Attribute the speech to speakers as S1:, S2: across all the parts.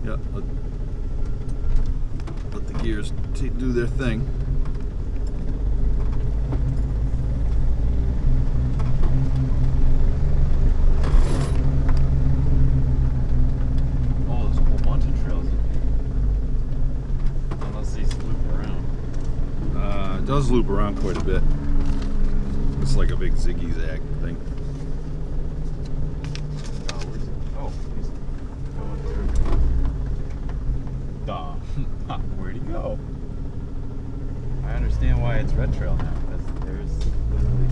S1: Yeah, let the gears do their thing.
S2: Oh, there's a whole bunch of trails in here. Unless these loop around.
S1: It does loop around quite a bit. It's like a big zigzag thing.
S2: Where'd he go? I understand why it's red trail now, because there's literally...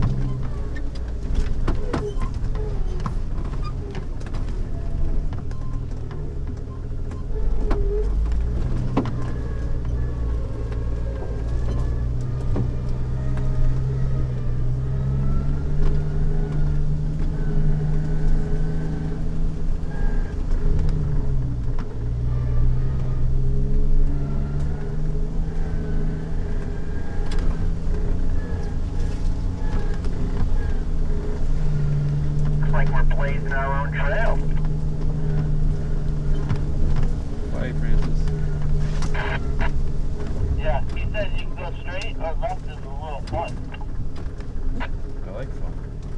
S3: Like we're blazing our own trail.
S2: Bye, Francis.
S3: Yeah, he said you can go straight or left is a little fun.
S2: I like fun.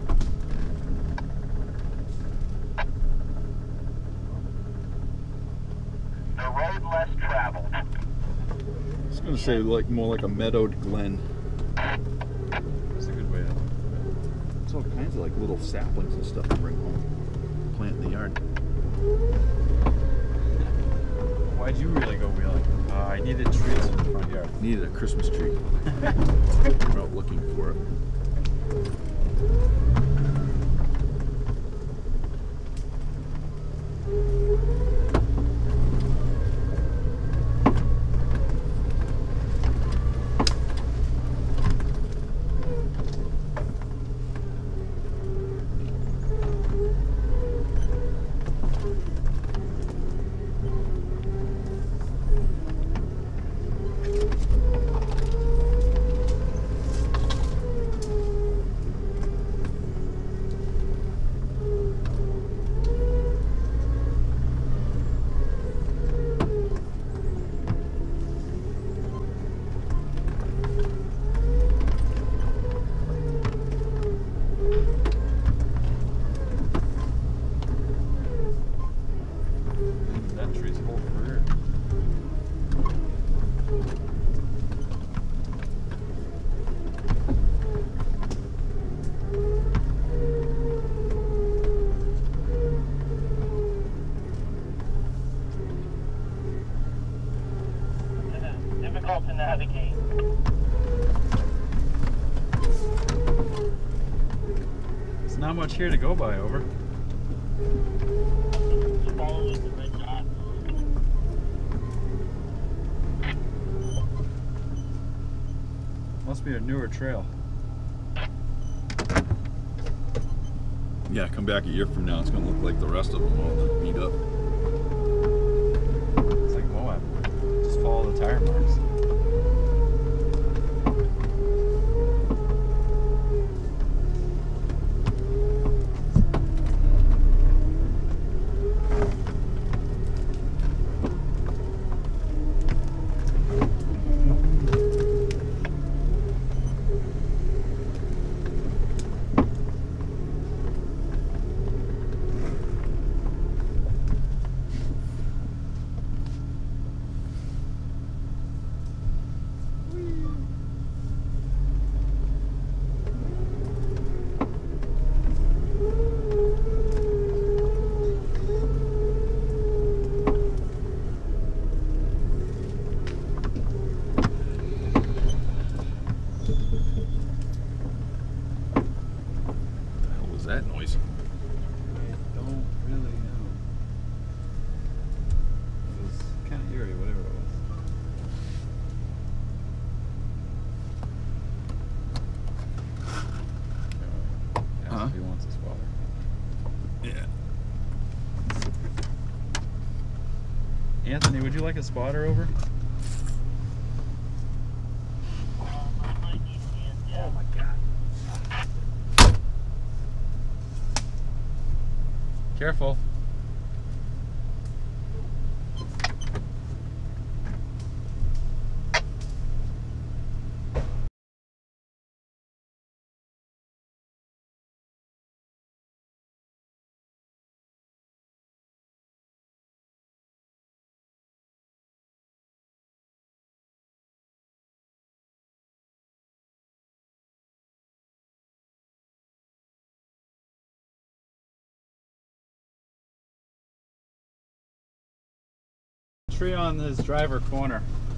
S3: The road less traveled.
S1: I was gonna say like more like a meadowed glen.
S2: That's a good way to...
S1: It's all kinds of like little saplings and stuff to bring home, plant in the yard.
S2: Why'd you really go wheeling? I needed trees in the front yard.
S1: Needed a Christmas tree. We're out looking for it.
S2: That tree's whole career.
S3: It is difficult to navigate.
S2: There's not much here to go by, over.
S3: Following the red dot.
S2: Must be a newer trail.
S1: Yeah, come back a year from now, it's gonna look like the rest of them all beat up.
S2: It's like Moab. Just follow the tire marks.
S1: That noise.
S2: I don't really know. It was kind of eerie, whatever it was.
S1: Huh?
S2: He wants a spotter.
S1: Yeah.
S2: Anthony, would you like a spotter over?
S3: I might need hands, yeah.
S2: Oh my god. Careful. tree on this driver corner.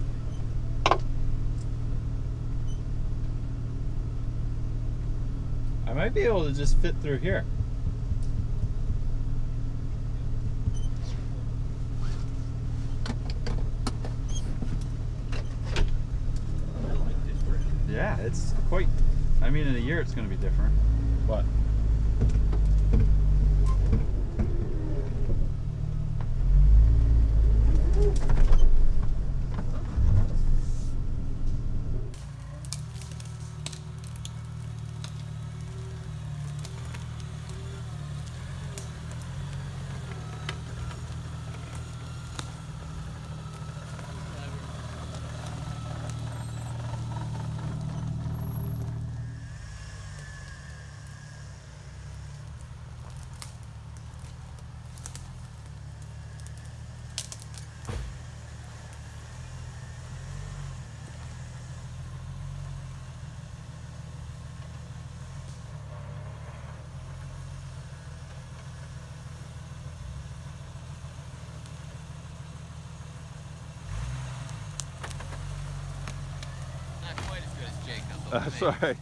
S2: I might be able to just fit through here. Yeah, it's quite, I mean, in a year it's going to be different, but.
S1: That's all right.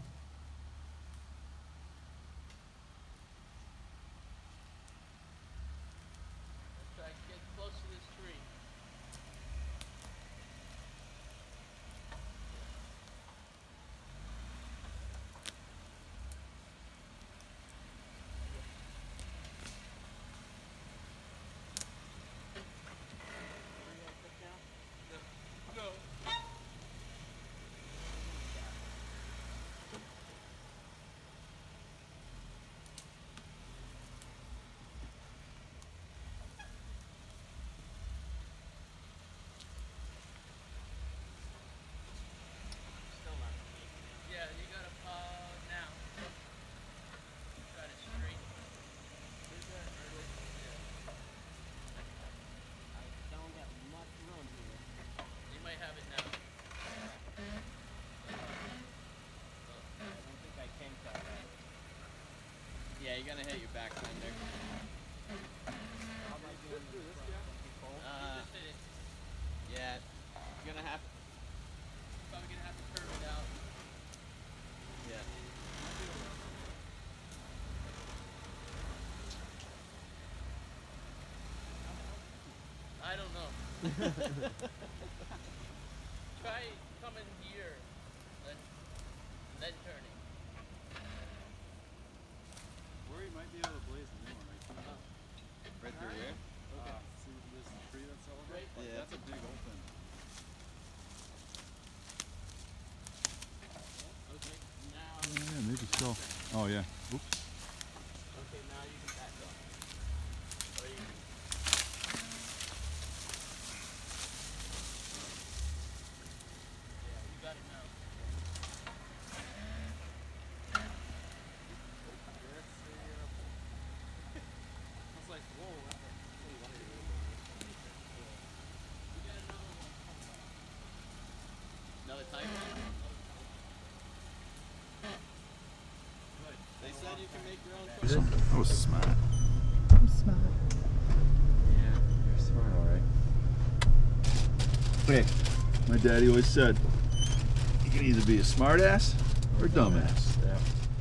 S4: Yeah, you're gonna hit your back fender. Yeah, you're gonna have. Probably gonna have to curve it out. Yeah. I don't know. Try coming here, then turning.
S2: Worry might be able to blaze the new one
S4: Right through here?
S2: Okay. See this tree that's over?
S4: Right.
S2: Like,
S4: Yeah.
S2: that's a big open.
S4: Okay, now.
S1: Yeah, maybe so. Oh yeah. Oops.
S4: Okay, now you can back up. Or you can. Yeah, you got it now.
S2: It's like, whoa, that's a really wonderful.
S4: You got another one coming up. Another type one? Good. They said you can make your own choice.
S1: That was smart.
S5: I'm smart.
S2: Yeah, you're smart, alright.
S1: Hey, my daddy always said, you can either be a smart ass or dumbass.
S2: Yeah.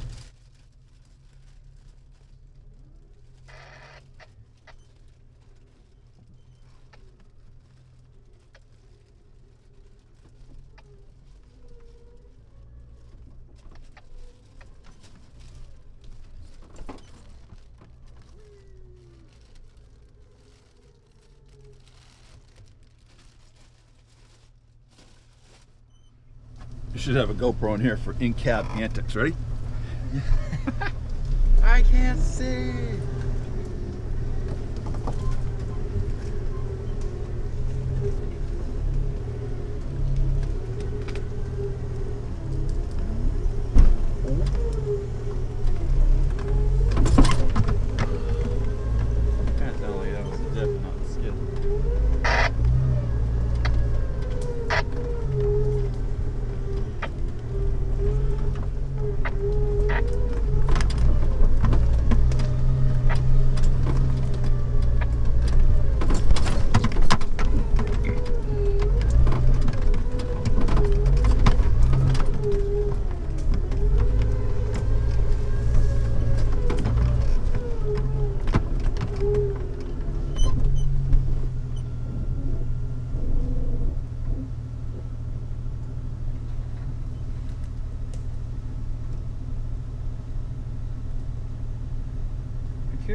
S1: You should have a GoPro in here for in-cab antics. Ready?
S2: I can't see. Can't tell you that was a dip, not a skid.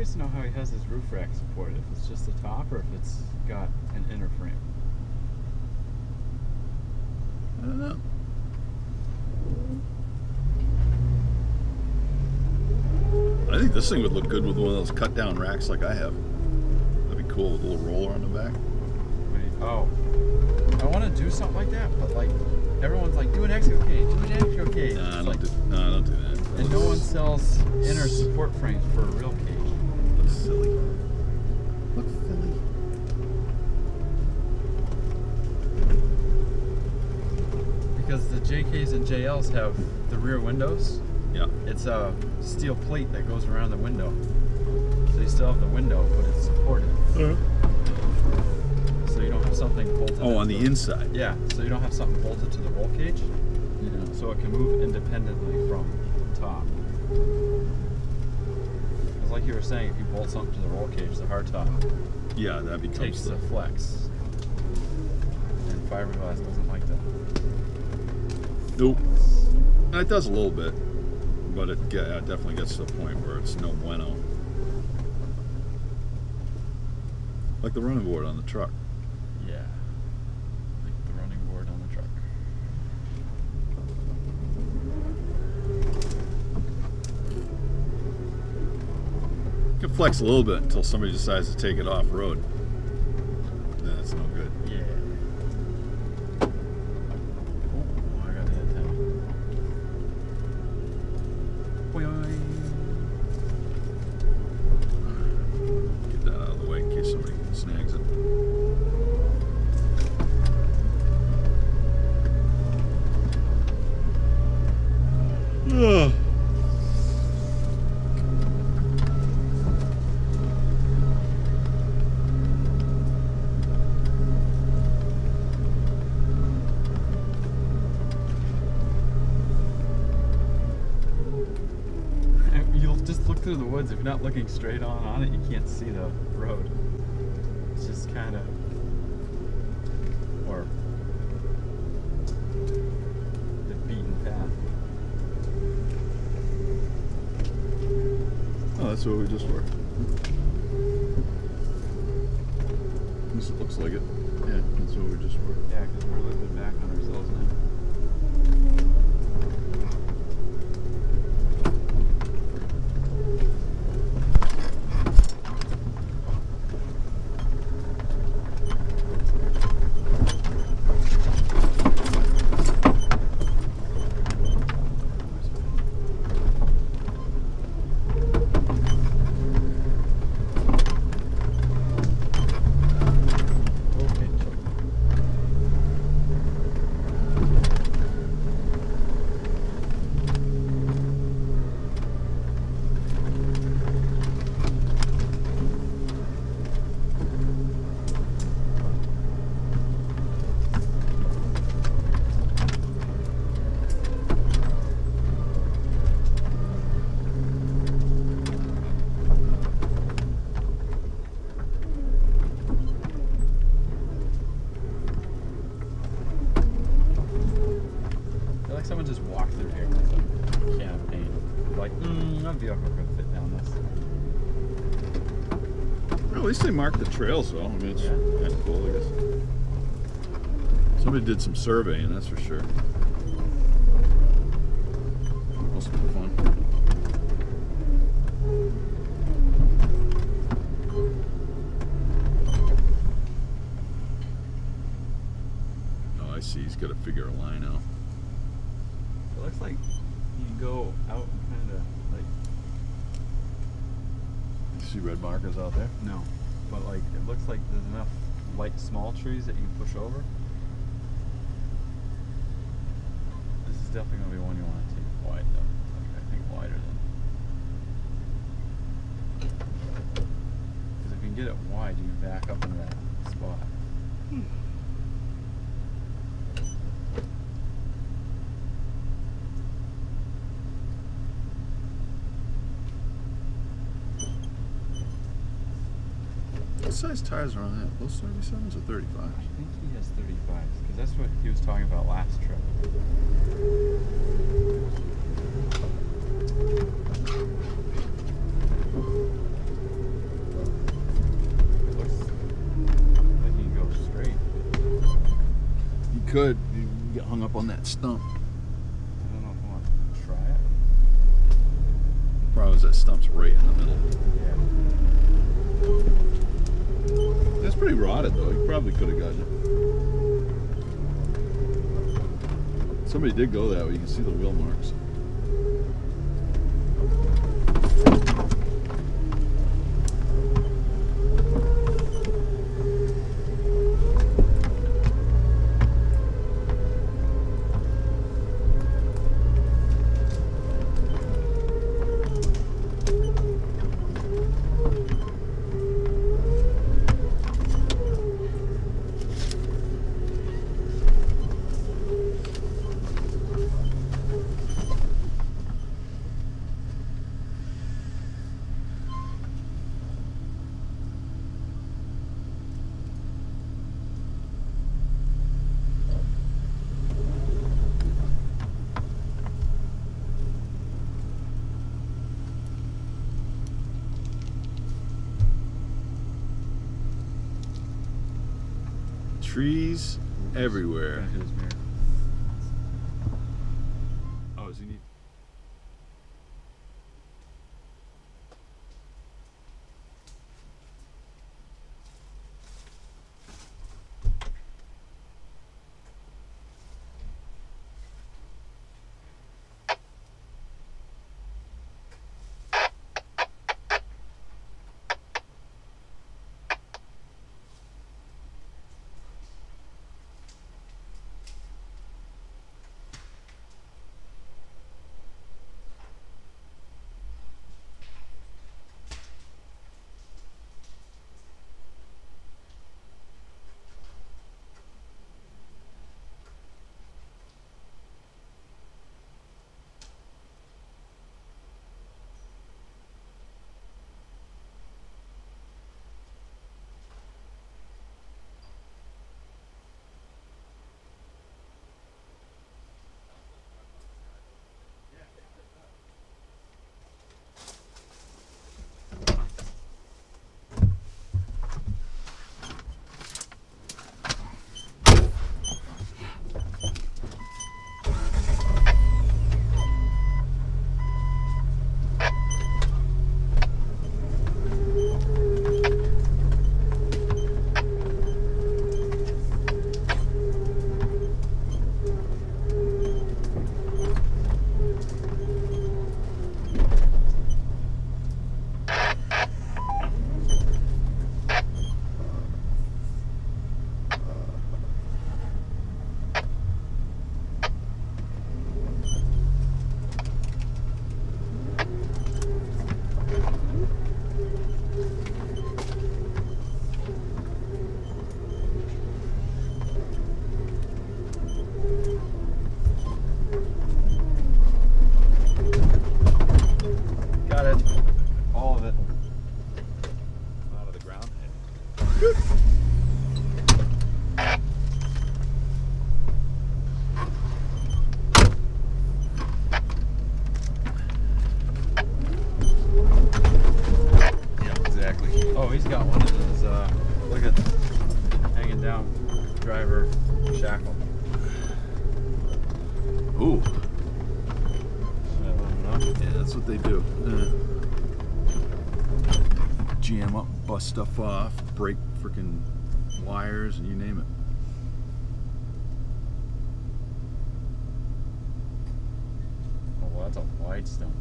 S2: curious to know how he has his roof rack supported. If it's just the top or if it's got an inner frame.
S1: I don't know. I think this thing would look good with one of those cut down racks like I have. That'd be cool with a little roller on the back.
S2: Oh, I want to do something like that, but like everyone's like, do an extra cage, do an extra cage.
S1: Nah,
S2: It's
S1: don't do that.
S2: And no one sells inner support frames for a real cage.
S1: Looks silly. Look silly.
S2: Because the JKs and JLs have the rear windows.
S1: Yeah.
S2: It's a steel plate that goes around the window. So you still have the window, but it's supported. So you don't have something bolted.
S1: Oh, on the inside.
S2: Yeah, so you don't have something bolted to the roll cage.
S1: Yeah.
S2: So it can move independently from the top. Because like you were saying, if you bolt something to the roll cage, the hardtop
S1: Yeah, that becomes
S2: takes the flex. And fiberglass doesn't like that.
S1: Nope. It does a little bit, but it definitely gets to the point where it's no bueno. Like the running board on the truck.
S2: Yeah. Like the running board on the truck.
S1: You can flex a little bit until somebody decides to take it off road. Then it's no good.
S2: Yeah. Oh, I got the antenna.
S1: Get that out of the way in case somebody snags it. Ugh.
S2: You'll just look through the woods. If you're not looking straight on it, you can't see the road. It's just kind of, or the beaten path.
S1: Oh, that's what we just were. At least it looks like it. Yeah, that's what we just were.
S2: Yeah, because we're looking back on ourselves now. Someone just walked through here with a can of paint. Like, that vehicle could fit down this.
S1: Well, at least they marked the trails, though. I mean, it's
S2: Yeah.
S1: kind of cool, I guess. Somebody did some surveying, that's for sure. Must be fun. Oh, I see. He's got to figure a line out.
S2: It looks like you can go out and kind of like,
S1: You see red markers out there?
S2: no, but like it looks like there's enough light small trees that you can push over. This is definitely going to be one you want to take wide though. Like, I think wider than. Because if you can get it wide, you can back up into that spot.
S1: What size tires are on that? Those 37s or 35s?
S2: I think he has 35s, because that's what he was talking about last trip.
S1: could. You get hung up on that stump.
S2: I don't know if I want to try it.
S1: Problem is that stump's right in the middle.
S2: Yeah.
S1: It's pretty rotted though. You probably could have gotten it. Somebody did go that way. You can see the wheel marks. Trees everywhere.
S2: Hit his mirror.
S1: Oh, does he need?
S2: shackle.
S1: Ooh.
S2: Yeah,
S1: that's what they do. Jam up, bust stuff off, break freaking wires, and you name it.
S2: Oh, well, that's a wide stump.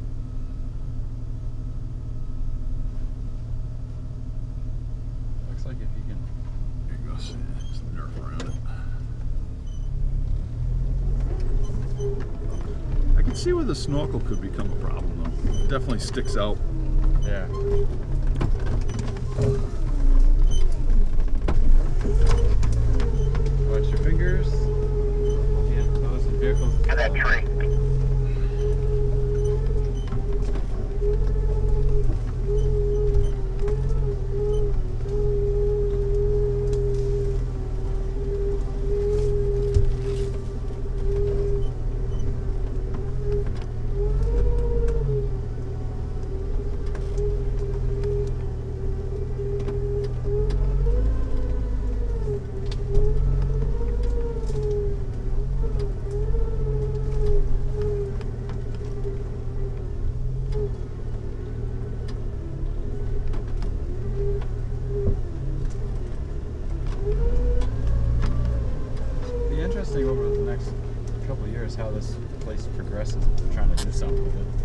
S2: Looks like if you can.
S1: There you go. Just nerf around it. I can see where the snorkel could become a problem, though. It definitely sticks out.
S2: Yeah. Watch your fingers. Can't cause the vehicles.
S3: To that tree.
S2: how this place progresses if they're trying to do something with it.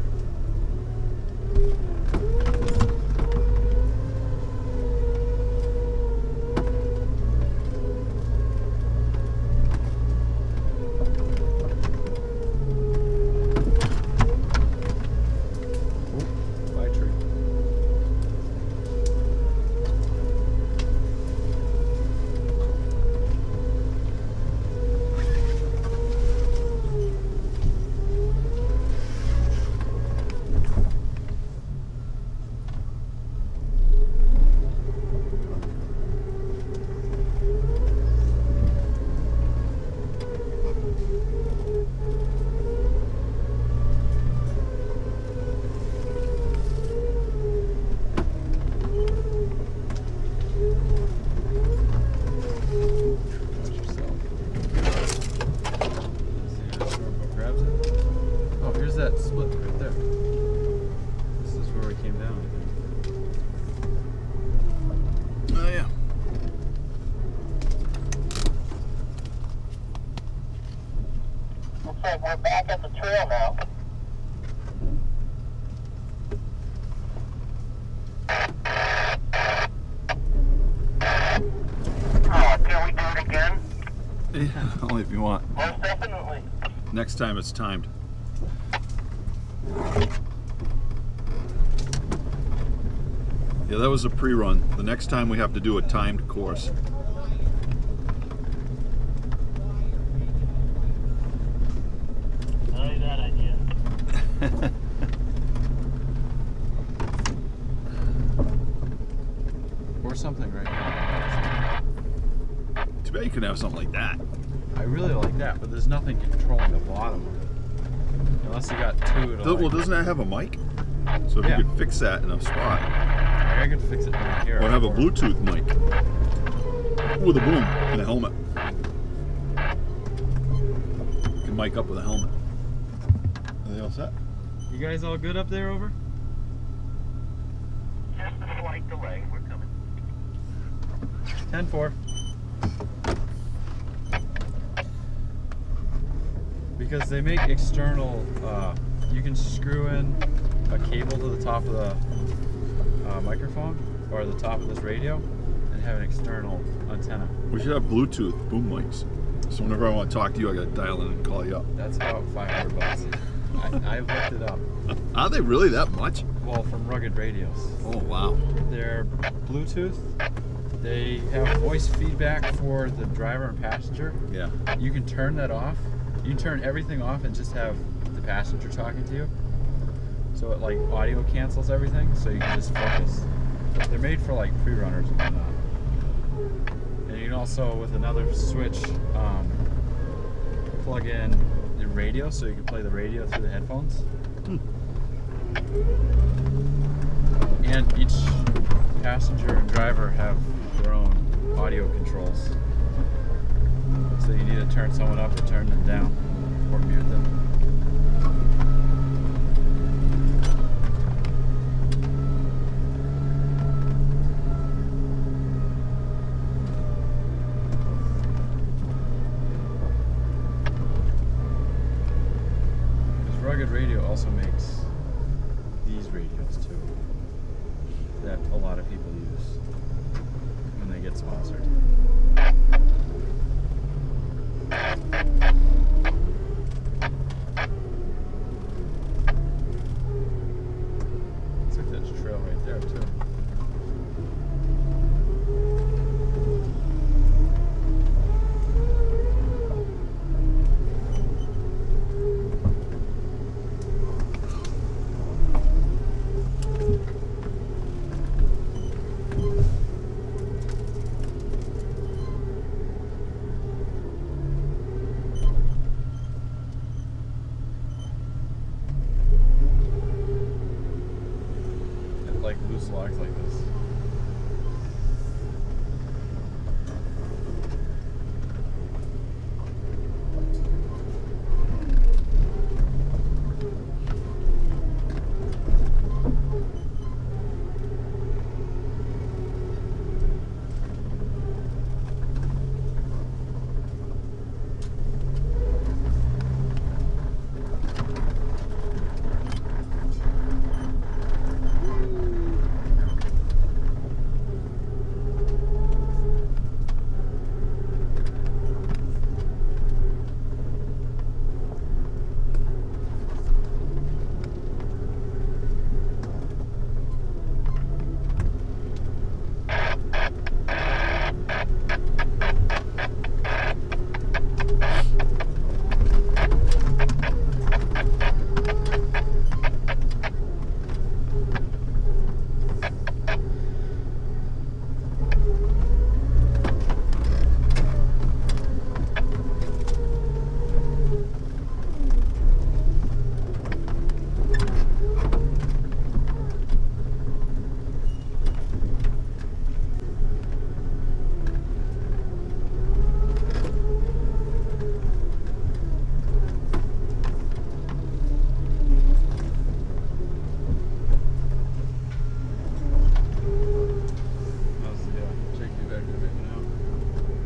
S2: That split right there. This is where we came down, I think.
S1: Oh yeah.
S3: Looks like we're back at the trail now. Can we do it again?
S1: Yeah, only if you want.
S3: Most definitely.
S1: Next time it's timed. Yeah, that was a pre-run. The next time we have to do a timed course.
S3: I like that idea.
S2: Or something right here.
S1: Too bad you couldn't have something like that.
S2: I really like that, but there's nothing controlling the bottom of it. Unless you got two to
S1: Well, doesn't that have a mic? So if
S2: Yeah.
S1: you could fix that in a spot.
S2: I could fix it down here.
S1: Or have a Bluetooth mic with a boom and a helmet. You can mic up with a helmet. Are they all set?
S2: You guys all good up there over?
S3: Just a slight delay. We're coming.
S2: 10-4. Because they make external, you can screw in a cable to the top of the microphone or the top of this radio and have an external antenna.
S1: We should have Bluetooth boom mics. So whenever I want to talk to you, I got to dial in and call you up.
S2: That's about $500. I looked it up.
S1: Are they really that much?
S2: Well, from Rugged Radios.
S1: Oh, wow.
S2: They're Bluetooth. They have voice feedback for the driver and passenger.
S1: Yeah.
S2: You can turn that off. You can turn everything off and just have the passenger talking to you. So it like audio cancels everything, so you can just focus. They're made for like pre-runners and whatnot. And you can also, with another switch, plug in the radio, so you can play the radio through the headphones. And each passenger and driver have their own audio controls. So you need to turn someone up or turn them down or mute them. Because Rugged Radio also makes these radios too, that a lot of people use when they get sponsored. Looks like there's a trail right there too.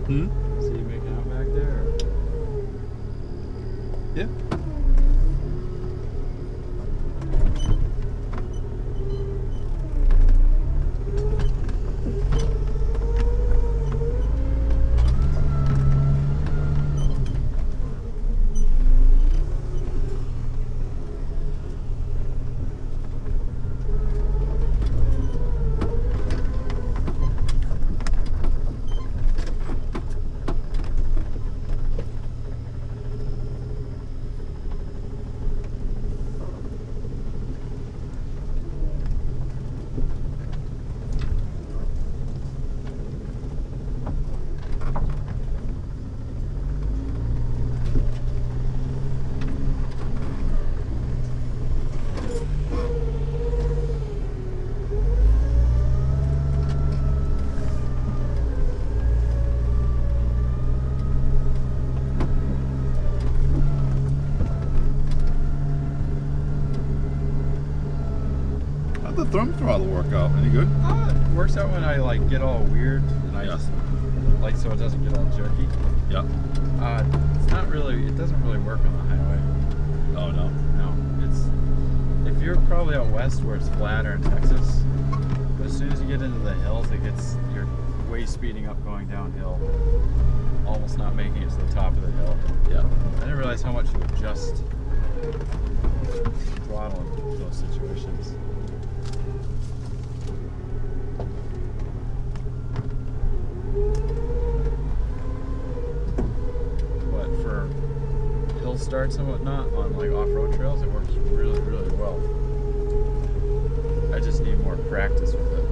S1: Hmm?
S2: See you making out back there? Or?
S1: Yeah. How'd the thumb throttle work out? Any good?
S2: It works out when I like get all weird and I just like so it doesn't get all jerky.
S1: Yeah.
S2: It's not really. It doesn't really work on the highway.
S1: Oh no.
S2: No, it's if you're probably out west where it's flatter in Texas. But as soon as you get into the hills, you're way speeding up going downhill, almost not making it to the top of the hill.
S1: Yeah.
S2: I didn't realize how much you adjust throttle in those situations. But for hill starts and whatnot on like off-road trails, it works really, really well. I just need more practice with it.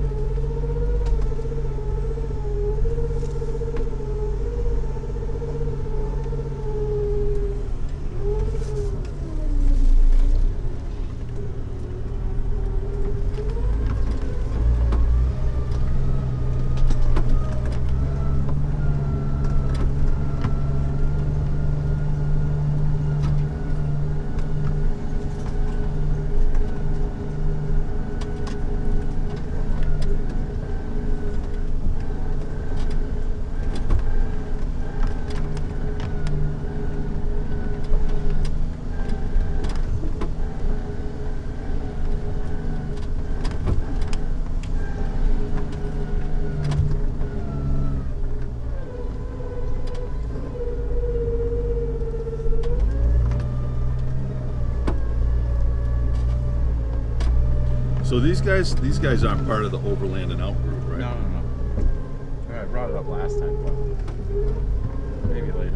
S1: So these guys aren't part of the Overland and Out group, right?
S2: No. I brought it up last time, but maybe later.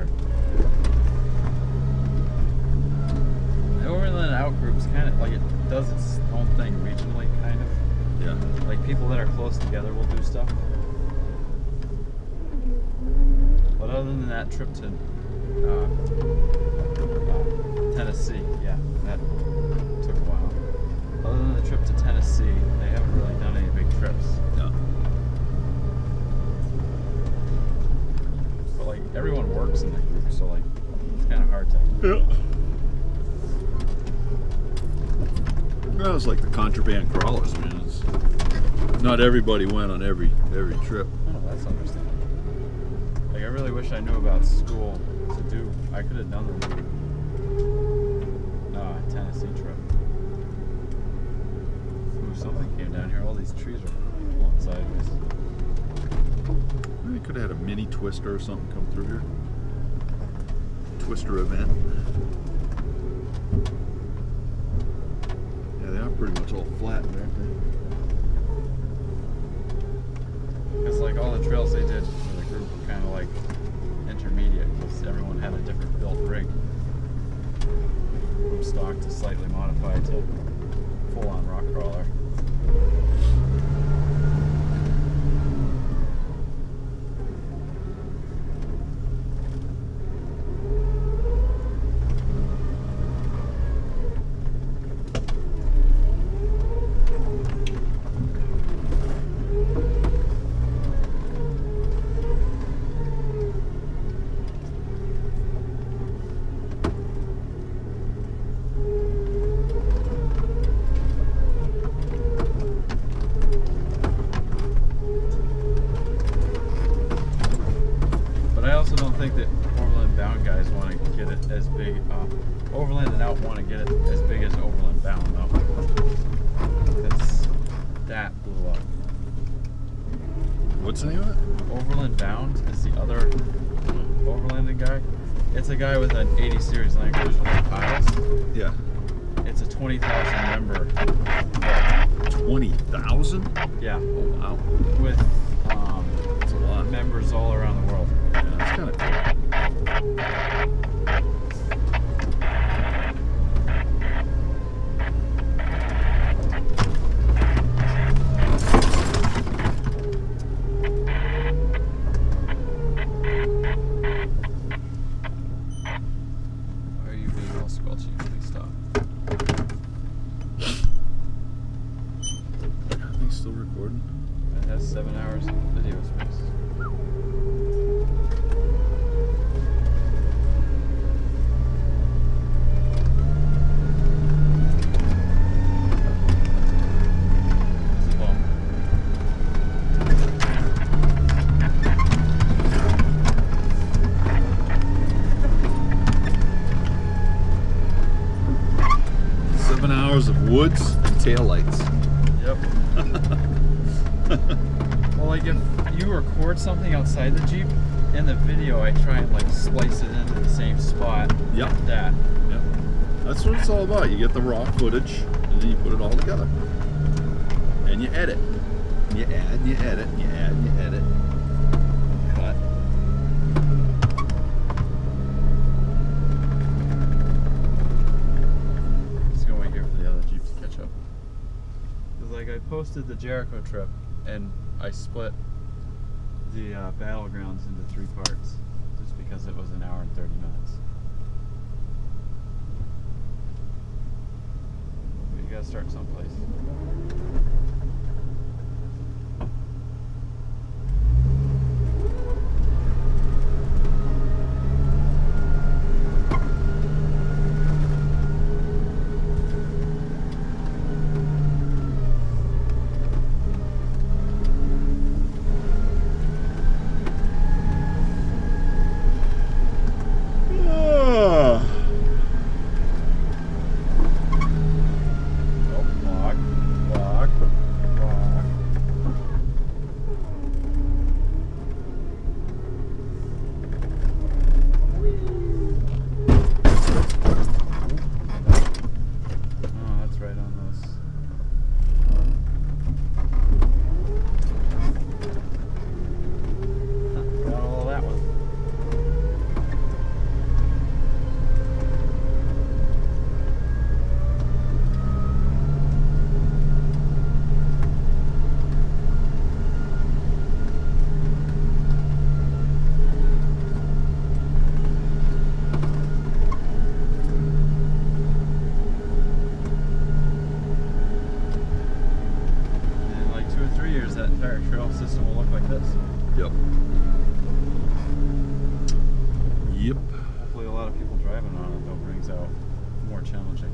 S2: The Overland Out group is kind of like it does its own thing regionally, kind of.
S1: Yeah.
S2: Like people that are close together will do stuff. But other than that trip to Tennessee, yeah, that took a while. Other than the trip to Tennessee, they haven't really done any big trips.
S1: No.
S2: But like everyone works in the group, so like it's kind of hard to.
S1: Yeah. That was like the contraband crawlers, man. Not everybody went on every trip.
S2: Oh, that's understandable. Like I really wish I knew about school to do. I could have done the Tennessee trip. Ooh, something came down here. All these trees are pulling sideways.
S1: They could have had a mini twister or something come through here. Twister event. Yeah, they are pretty much all flat, aren't they?
S2: Because like all the trails they did for the group were kind of like intermediate, because everyone had a different built rig. From stock to slightly modified to full-on rock crawler. think that Overland Bound guys want to get it as big. Overland and Out want to get it as big as Overland Bound though. Because that blew up.
S1: What's the name of it?
S2: Overland Bound is the other overlanding guy. It's a guy with an 80 series Land Cruiser with piles.
S1: Yeah.
S2: It's a 20,000 member.
S1: 20,000?
S2: Yeah.
S1: Oh wow.
S2: With
S1: That's a lot.
S2: members all around the world.
S1: Yeah, that's kind of cool.
S2: Why are you being all squelchy? Please stop.
S1: Are they still recording?
S2: It has 7 hours of video space. This is long.
S1: 7 hours of woods and taillights.
S2: Yep. Well, like if you record something outside the Jeep, in the video I try and like splice it into the same spot.
S1: Yep.
S2: Like that.
S1: Yep. That's what it's all about. You get the raw footage and then you put it all together. And you edit. And you add and you edit and you add and you edit. Cut.
S2: Just gonna wait here for the other Jeep to catch up. Cause like I posted the Jericho trip and I split the battlegrounds into 3 parts just because it was an hour and 30 minutes. But you gotta start someplace.
S1: Yep. Yep.
S2: Hopefully a lot of people driving on it though brings out more challenging.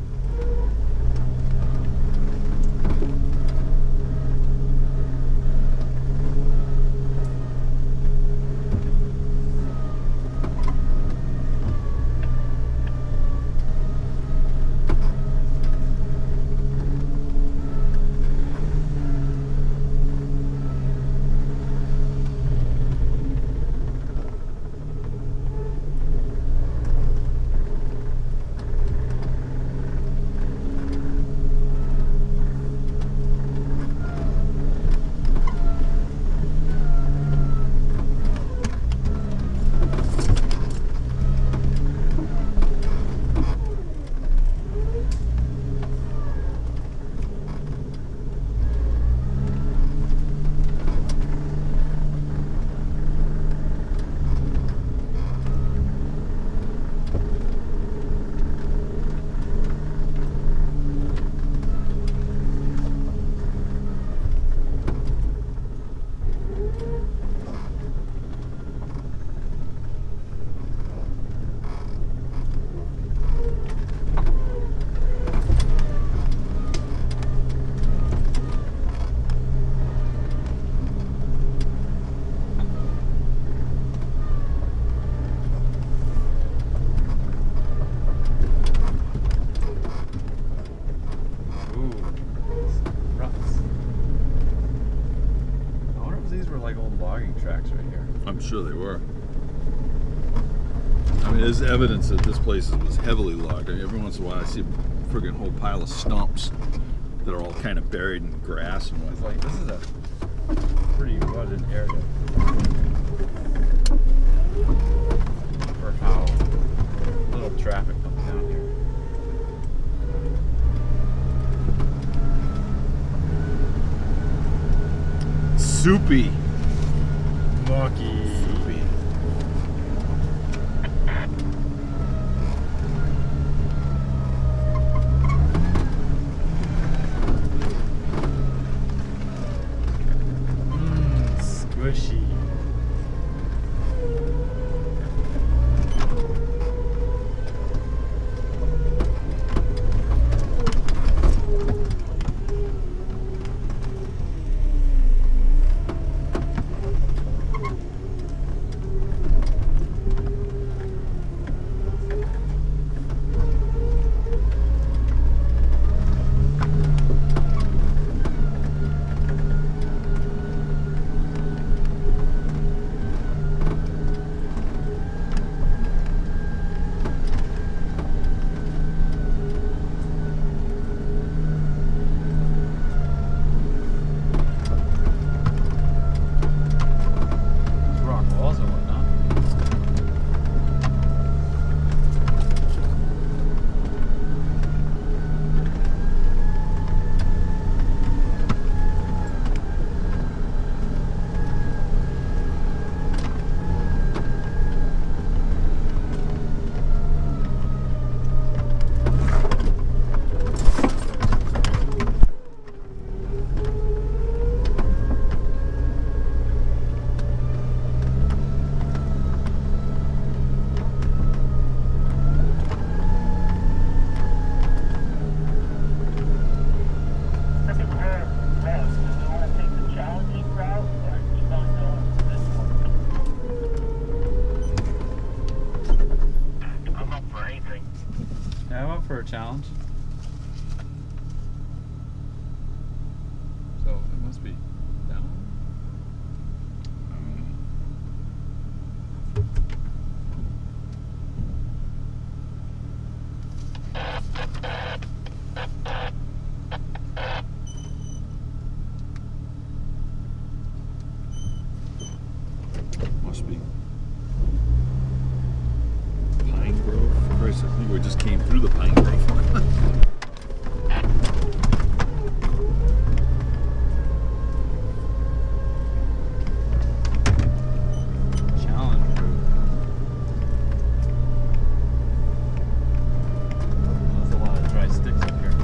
S2: these were like old logging tracks right here.
S1: I'm sure they were. I mean, there's evidence that this place was heavily logged. I mean, every once in a while I see a friggin' whole pile of stumps that are all kind of buried in grass and
S2: It's
S1: whatnot.
S2: like, this is a pretty rugged area for how little traffic comes down here.
S1: Soupy.
S2: Mucky.
S1: Soupy.
S2: Squishy. Rock walls and whatnot.
S3: Look at where left. Do we want to take the challenging route or keep on going this one? I'm up for anything.
S2: Yeah, I'm up for a challenge. So it must be down.
S1: Must be Pine Grove. Christ, I think we just came through the Pine Grove.
S2: Challenge route. There's a lot of dry sticks up here.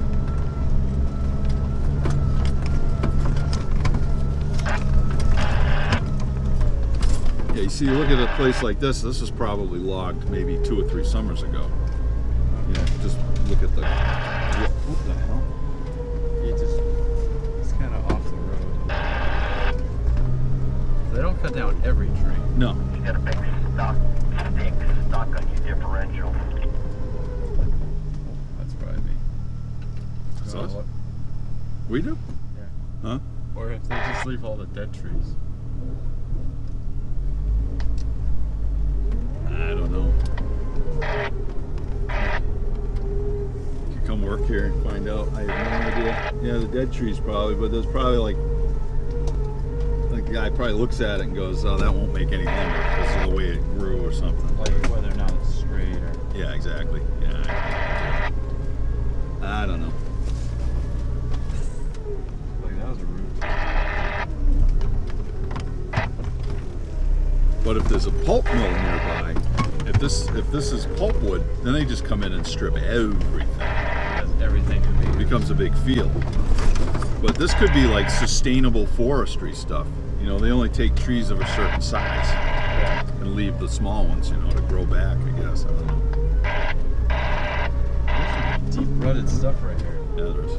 S1: Yeah, you see, you look at a place like this. This is probably logged maybe 2 or 3 summers ago. You know, just look at the. What the hell?
S2: It's kind of off the road. They don't cut down every tree.
S1: No.
S3: You got a big stick stuck on your differential.
S2: That's probably me.
S1: That's
S2: You wanna
S1: us?
S2: look?
S1: We do?
S2: Yeah.
S1: Huh?
S2: Or if they just leave all the dead trees.
S1: I don't know. You could come work here and find out. I have no idea. Yeah, the dead trees probably, but there's probably like the guy probably looks at it and goes, "Oh, that won't make any lumber because of the way it grew or something."
S2: Like whether or not it's straight or.
S1: Yeah, exactly. Yeah. I don't know.
S2: Like that was a root.
S1: But if there's a pulp mill nearby, if this is pulpwood, then they just come in and strip everything.
S2: Has everything to
S1: It
S2: be.
S1: becomes a big field. But this could be like sustainable forestry stuff. You know, they only take trees of a certain size
S2: Yeah.
S1: and leave the small ones, you know, to grow back, I guess. I don't know.
S2: There's some deep rutted stuff right here.
S1: Yeah, there's.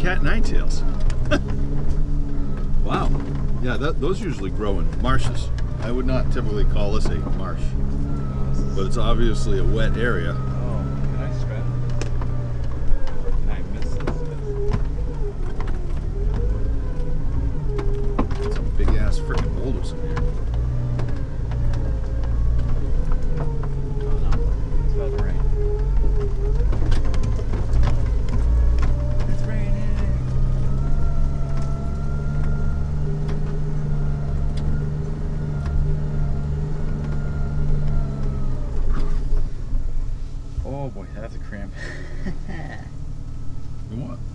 S1: cat nine tails. Wow. Yeah, those usually grow in marshes. I would not typically call this a marsh, but it's obviously a wet area.
S2: Oh, can I scratch? Can I miss this?
S1: Some big ass freaking boulders in here.
S2: Oh no, it's about to rain. It's raining. Oh boy, that's a cramp.
S1: You want?